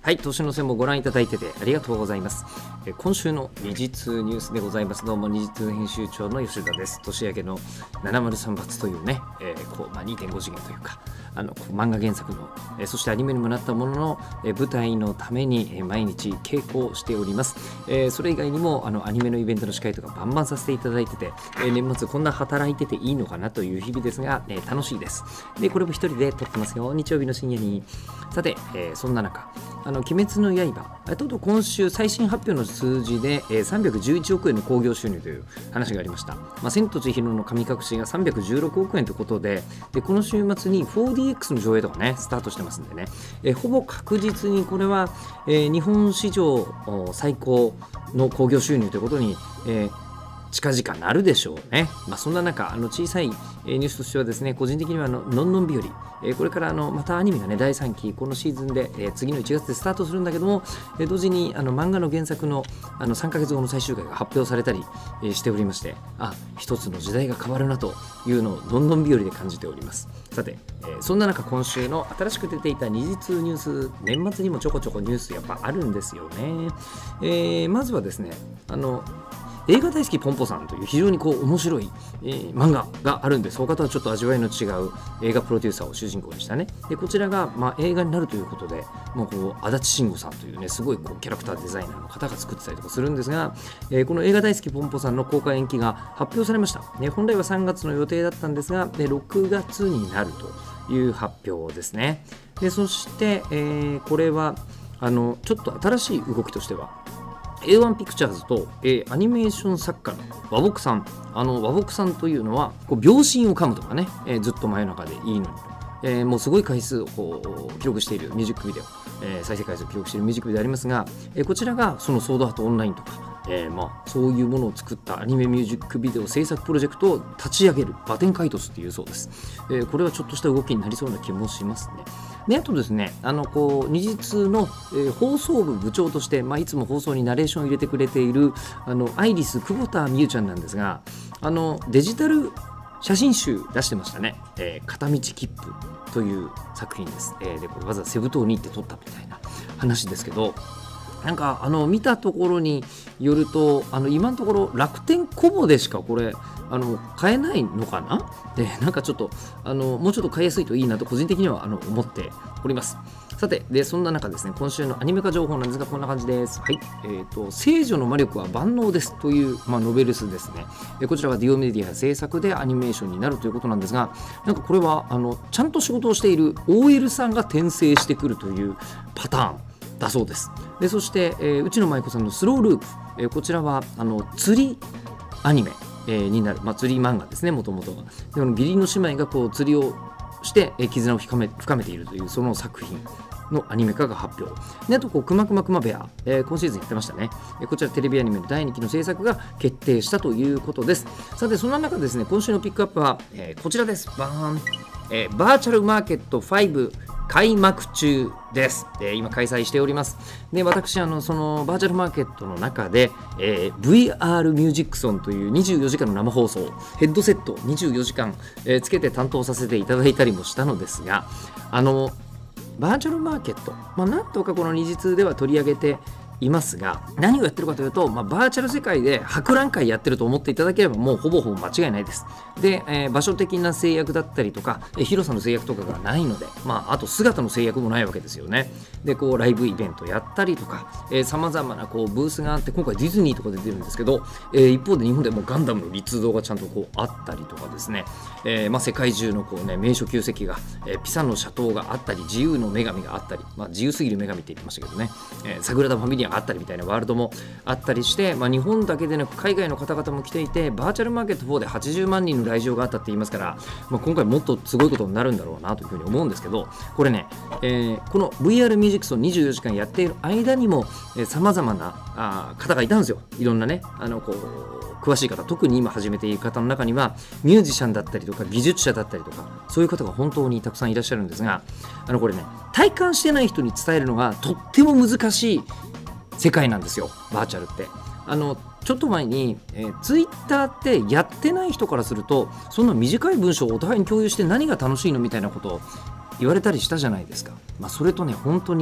はい、年の瀬もご覧いただいててありがとうございます。今週の二次通ニュースでございます。どうも二次通編集長の吉田です。年明けの703発というね、2.5 次元というか漫画原作の、そしてアニメにもなったものの、舞台のために、毎日稽古をしております。それ以外にもアニメのイベントの司会とかバンバンさせていただいてて、年末こんな働いてていいのかなという日々ですが、楽しいです。でこれも一人で撮ってますよ、日曜日の深夜に。さて、そんな中鬼滅の刃とうとう今週最新発表の数字で311億円の興行収入という話がありました。千と千尋の神隠しが316億円ということで、この週末に 4DX の上映とかねスタートしてますんでね、ほぼ確実にこれは、日本史上最高の興行収入ということに、近々なるでしょうね。そんな中小さいニュースとしてはですね、個人的にはのんのん日和、これからまたアニメがね第3期このシーズンで、次の1月でスタートするんだけども、同時に漫画の原作の3ヶ月後の最終回が発表されたり、しておりまして、一つの時代が変わるなというのをどんどん日和で感じております。さて、そんな中今週の新しく出ていた二次通ニュース、年末にもちょこちょこニュースやっぱあるんですよね。まずはですね映画大好きポンポさんという非常に面白い、漫画があるんです。他とはちょっと味わいの違う映画プロデューサーを主人公にしたね。でこちらが、映画になるということで、もう足立慎吾さんというねすごいキャラクターデザイナーの方が作ってたりとかするんですが、この映画大好きポンポさんの公開延期が発表されました。本来は3月の予定だったんですが、6月になるという発表ですね。でそして、これはちょっと新しい動きとしてはA1 ピクチャーズと、アニメーション作家の和睦さん、和睦さんというのは秒針を噛むとかね、ずっと真夜中でいいのに、もうすごい回数を記録しているミュージックビデオ、再生回数を記録しているミュージックビデオありますが、こちらがそのソードアートオンラインとか、そういうものを作ったアニメミュージックビデオ制作プロジェクトを立ち上げるバテンカイトスっていうそうです。これはちょっとした動きになりそうな気もしますね。であとですね二次通の、放送部部長として、いつも放送にナレーションを入れてくれているアイリス久保田美優ちゃんなんですが、デジタル写真集出してましたね。片道切符という作品です。でこれわざわざセブ島に行って撮ったみたいな話ですけど、なんか見たところによると今のところ楽天コボでしかこれ買えないのかな。でなんかちょっともうちょっと買いやすいといいなと個人的には思っております。さてでそんな中ですね、今週のアニメ化情報なんですがこんな感じです。はい、聖女の魔力は万能ですという、ノベルスですね。こちらはディオメディア制作でアニメーションになるということなんですが、なんかこれはちゃんと仕事をしている OL さんが転生してくるというパターンだそうです。でそして、内野舞子さんのスローループ、こちらは釣りアニメ、になる、釣り漫画ですね。もともとがで義理の姉妹が釣りをして、絆を深めているというその作品のアニメ化が発表で、あとくまくまくまベア、今シーズンやってましたね。こちらテレビアニメの第2期の制作が決定したということです。さてそんな中ですね、今週のピックアップは、こちらです。バーン、バーチャルマーケット5開幕中です。今開催しております。で私そのバーチャルマーケットの中で、VR ミュージックソンという24時間の生放送ヘッドセット24時間、つけて担当させていただいたりもしたのですが、バーチャルマーケット、なんとかこの二次通では取り上げていますが、何をやってるかというと、バーチャル世界で博覧会やってると思っていただければもうほぼほぼ間違いないです。で、場所的な制約だったりとか、広さの制約とかがないので、あと姿の制約もないわけですよね。でライブイベントやったりとかさまざまなブースがあって、今回ディズニーとかで出るんですけど、一方で日本でもガンダムの立像がちゃんとあったりとかですね、世界中の名所旧跡が、ピサの斜塔があったり、自由の女神があったり、自由すぎる女神って言ってましたけどね、サグラダ・ファミリアがあったりみたいなワールドもあったりして、日本だけでなく海外の方々も来ていて、バーチャルマーケット4で80万人の来場があったって言いますから、今回もっとすごいことになるんだろうなというふうに思うんですけど、これね、この VR ミュージックソン24時間やっている間にもさまざまな方がいたんですよ。いろんなね詳しい方、特に今始めている方の中にはミュージシャンだったりとか技術者だったりとか、そういう方が本当にたくさんいらっしゃるんですが、これね体感してない人に伝えるのがとっても難しい世界なんですよ、バーチャルって。ちょっと前に、ツイッターってやってない人からすると、そんな短い文章をお互いに共有して何が楽しいのみたいなことを言われたりしたじゃないですか。それとね本当に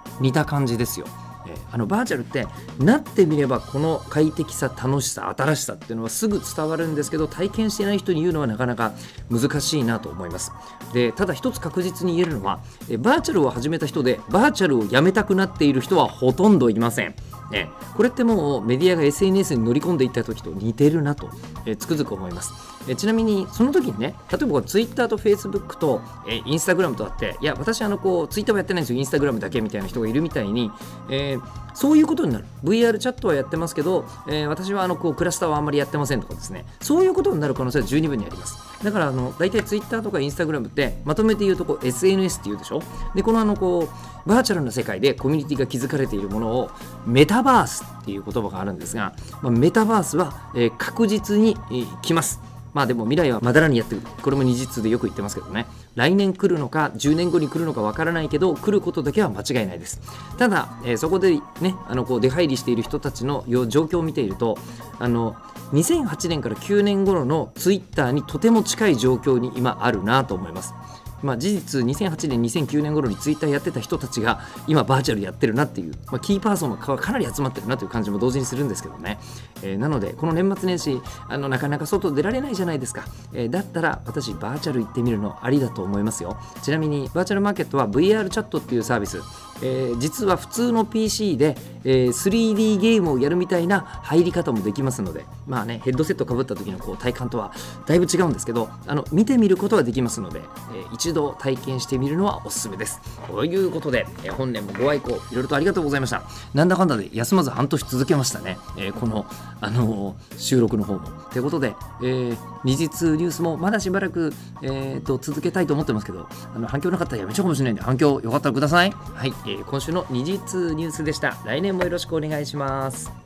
似た感じですよ。バーチャルってなってみればこの快適さ、楽しさ、新しさっていうのはすぐ伝わるんですけど、体験してない人に言うのはなかなか難しいなと思います。でただ一つ確実に言えるのは、バーチャルを始めた人でバーチャルをやめたくなっている人はほとんどいません。これってもうメディアが SNS に乗り込んでいった時と似てるなと、つくづく思います。ちなみにその時にね、例えばツイッターとフェイスブックとインスタグラムとあって、いや私ツイッターはやってないんですよ、インスタグラムだけみたいな人がいるみたいに、そういうことになる。 VR チャットはやってますけど、私はクラスターはあんまりやってませんとかですね、そういうことになる可能性は十二分にあります。だから大体ツイッターとかインスタグラムってまとめて言うとSNS って言うでしょ。でこのバーチャルな世界でコミュニティが築かれているものをメタバースっていう言葉があるんですが、メタバースは、確実に、来ます。でも未来はまだらにやってくる。これも二次通でよく言ってますけどね。来年来るのか10年後に来るのかわからないけど、来ることだけは間違いないです。ただ、そこでね出入りしている人たちの状況を見ていると、2008年から9年頃のツイッターにとても近い状況に今あるなと思います。事実2008年2009年頃にツイッターやってた人たちが今バーチャルやってるなっていう、キーパーソンがかなり集まってるなという感じも同時にするんですけどね。なのでこの年末年始なかなか外出られないじゃないですか。だったら私バーチャル行ってみるのありだと思いますよ。ちなみにバーチャルマーケットは VR チャットっていうサービス、実は普通の PC で、3D ゲームをやるみたいな入り方もできますので、ヘッドセットかぶった時の体感とはだいぶ違うんですけど、見てみることはできますので、一度体験してみるのはおすすめです。ということで、本年もご愛顧いろいろとありがとうございました。なんだかんだで休まず半年続けましたね、この、収録の方も。ということで、二次通ニュースもまだしばらく、続けたいと思ってますけど、反響なかったらやめちゃうかもしれないんで、反響よかったらください。はい、今週の二次通ニュースでした。来年もよろしくお願いします。